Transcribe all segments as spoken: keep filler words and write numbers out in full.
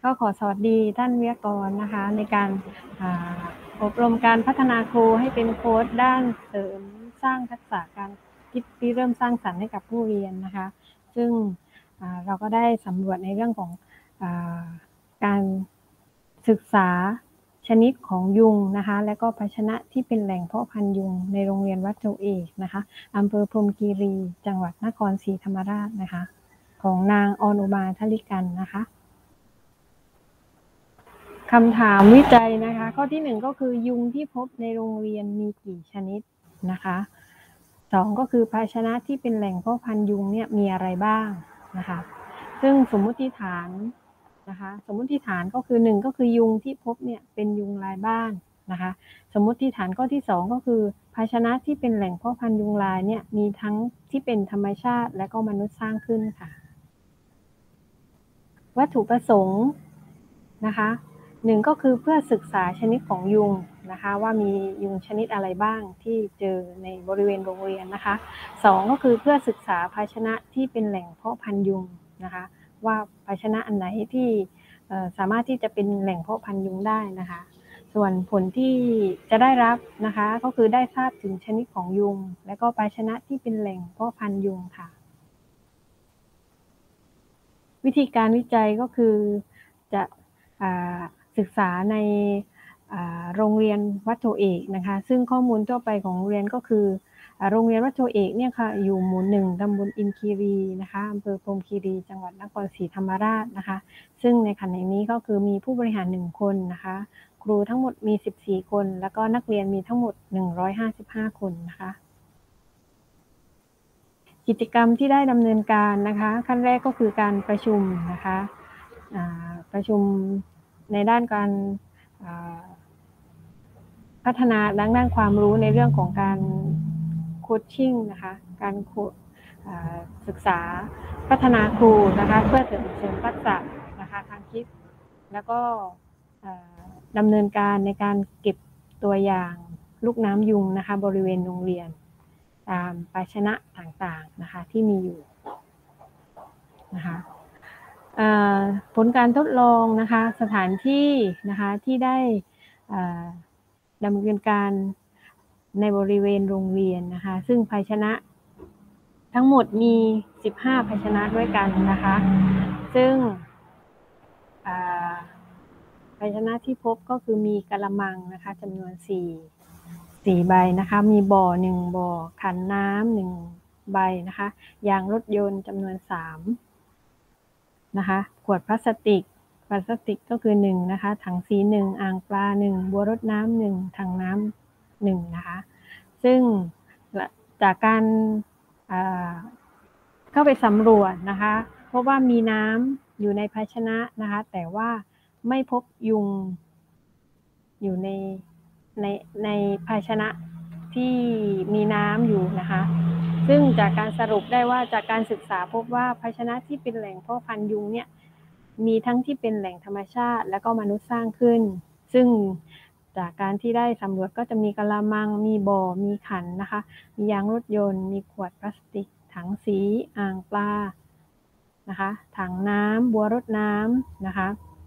ก็ขอสวัสดีท่านวิทยากรนะคะในการอบรมการพัฒนาครูให้เป็นโค้ชด้านเสริมสร้างทักษะการคิดที่เริ่มสร้างสรรค์ให้กับผู้เรียนนะคะซึ่งเราก็ได้สำรวจในเรื่องของการศึกษาชนิดของยุงนะคะและก็ภาชนะที่เป็นแหล่งเพาะพันธุ์ยุงในโรงเรียนวัดโจเอกนะคะอำเภอพรหมคีรีจังหวัดนครศรีธรรมราชนะคะของนางออนอุมาทลิกันนะคะคำถามวิจัยนะคะข้อที่หนึ่งก็คือยุงที่พบในโรงเรียนมีกี่ชนิดนะคะสองก็คือภาชนะที่เป็นแหล่งเพาะพันธุ์ยุงเนี่ยมีอะไรบ้างนะคะซึ่งสมมุติฐานนะคะสมมุติฐานก็คือหนึ่งก็คือยุงที่พบเนี่ยเป็นยุงลายบ้านนะคะสมมุติฐานข้อที่สองก็คือภาชนะที่เป็นแหล่งเพาะพันธุ์ยุงลายเนี่ยมีทั้งที่เป็นธรรมชาติและก็มนุษย์สร้างขึ้นค่ะวัตถุประสงค์นะคะหนึ่งก็คือเพื่อศึกษาชนิดของยุงนะคะว่ามียุงชนิดอะไรบ้างที่เจอในบริเวณโรงเรียนนะคะสองก็คือเพื่อศึกษาภาชนะที่เป็นแหล่งเพาะพันธุ์ยุงนะคะว่าภาชนะอันไหนที่สามารถที่จะเป็นแหล่งเพาะพันธุ์ยุงได้นะคะส่วนผลที่จะได้รับนะคะก็คือได้ทราบถึงชนิดของยุงและก็ภาชนะที่เป็นแหล่งเพาะพันธุ์ยุงค่ะวิธีการวิจัยก็คือจะศึกษาในโรงเรียนวัดโทเอกนะคะซึ่งข้อมูลทั่วไปของโรงเรียนก็คือโรงเรียนวัดโทเอกเนี่ยค่ะอยู่หมู่หนึ่งตำบลอินคีรีนะคะอำเภอพรหมคีรีจังหวัดนครศรีธรรมราชนะคะซึ่งในขณะนี้ก็คือมีผู้บริหารหนึ่งคนนะคะครูทั้งหมดมีสิบสี่คนแล้วก็นักเรียนมีทั้งหมดหนึ่งร้อยห้าสิบห้าคนนะคะกิจกรรมที่ได้ดำเนินการนะคะขั้นแรกก็คือการประชุมนะคะประชุมในด้านการพัฒนาด้านด้านความรู้ในเรื่องของการโคชชิ่งนะคะการศึกษาพัฒนาครูนะคะเพื่อเสริมเสริมทักษะนะคะทางคิดแล้วก็ดำเนินการในการเก็บตัวอย่างลูกน้ำยุงนะคะบริเวณโรงเรียนตามภาชนะต่างๆนะคะที่มีอยู่นะคะผลการทดลองนะคะสถานที่นะคะที่ได้ดำเนินการในบริเวณโรงเรียนนะคะซึ่งภาชนะทั้งหมดมีสิบห้าภาชนะด้วยกันนะคะซึ่งภาชนะที่พบก็คือมีกะละมังนะคะจำนวนสี่สี่ใบนะคะมีบ่อหนึ่งบ่อขันน้ำหนึ่งใบนะคะยางรถยนต์จำนวนสามนะคะขวดพลาสติกพลาสติกก็คือหนึ่งนะคะถังสีหนึ่งอ่างปลาหนึ่งบัวรดน้ำหนึ่งถังน้ำหนึ่งนะคะซึ่งจากการเข้าไปสำรวจนะคะพบว่ามีน้ำอยู่ในภาชนะนะคะแต่ว่าไม่พบยุงอยู่ในในในภาชนะที่มีน้ำอยู่นะคะซึ่งจากการสรุปได้ว่าจากการศึกษาพบว่าภาชนะที่เป็นแหล่งเพาะพันธุ์ยุงเนี่ยมีทั้งที่เป็นแหล่งธรรมชาติและก็มนุษย์สร้างขึ้นซึ่งจากการที่ได้สำรวจก็จะมีกะละมังมีบ่อมีขันนะคะมียางรถยนต์มีขวดพลาสติกถังสีอ่างปลานะคะถังน้ำบัวรดน้ำนะคะ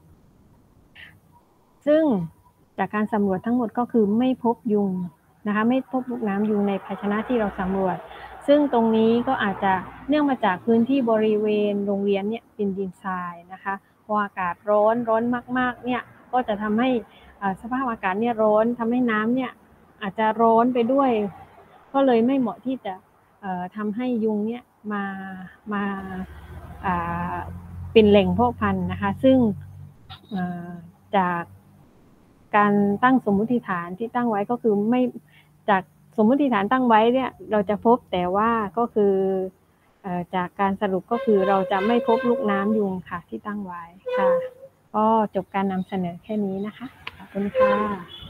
ซึ่งจากการสำรวจทั้งหมดก็คือไม่พบยุงนะคะไม่พบลูกน้ำยุงในภาชนะที่เราสำรวจซึ่งตรงนี้ก็อาจจะเนื่องมาจากพื้นที่บริเวณโรงเรียนเนี่ยเป็นดินทรายนะคะพออากาศร้อนร้อนมากๆเนี่ยก็จะทำให้สภาพอากาศเนี่ยร้อนทำให้น้ำเนี่ยอาจจะร้อนไปด้วยก็เลยไม่เหมาะที่จะทำให้ยุงเนี่ยมามาเป็นแหล่งเพาะพันธุ์นะคะซึ่งจากการตั้งสมมุติฐานที่ตั้งไว้ก็คือไม่จากสมมุติฐานตั้งไว้เนี่ยเราจะพบแต่ว่าก็คือจากการสรุปก็คือเราจะไม่พบลูกน้ำยุงค่ะที่ตั้งไว้ค่ะก็จบการนำเสนอแค่นี้นะคะขอบคุณค่ะ